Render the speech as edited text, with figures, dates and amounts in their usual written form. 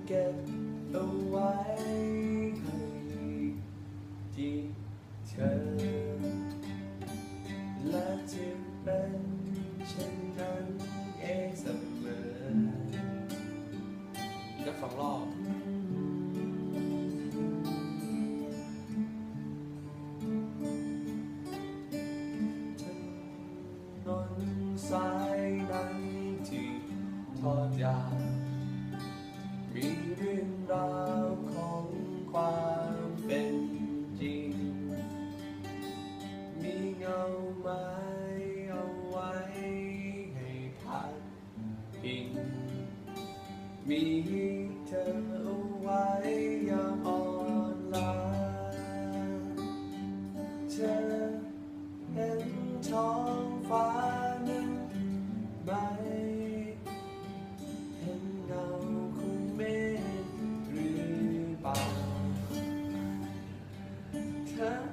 เก็บเอาไว้ให้ที่เธอและจะเป็นเช่นนั้นเสมออีก2 รอบถนนสายนั้นที่ทอดยาวมีเรื่องราวของความเป็นจริงมีเงาไม้เอาไว้ให้พักพิงมีเธอเอาไว้ยามอ่อนล้าเธอเห็นท้องฟ้านั้นไหมเห็นเงาของเมฆหรือเปล่าเธอ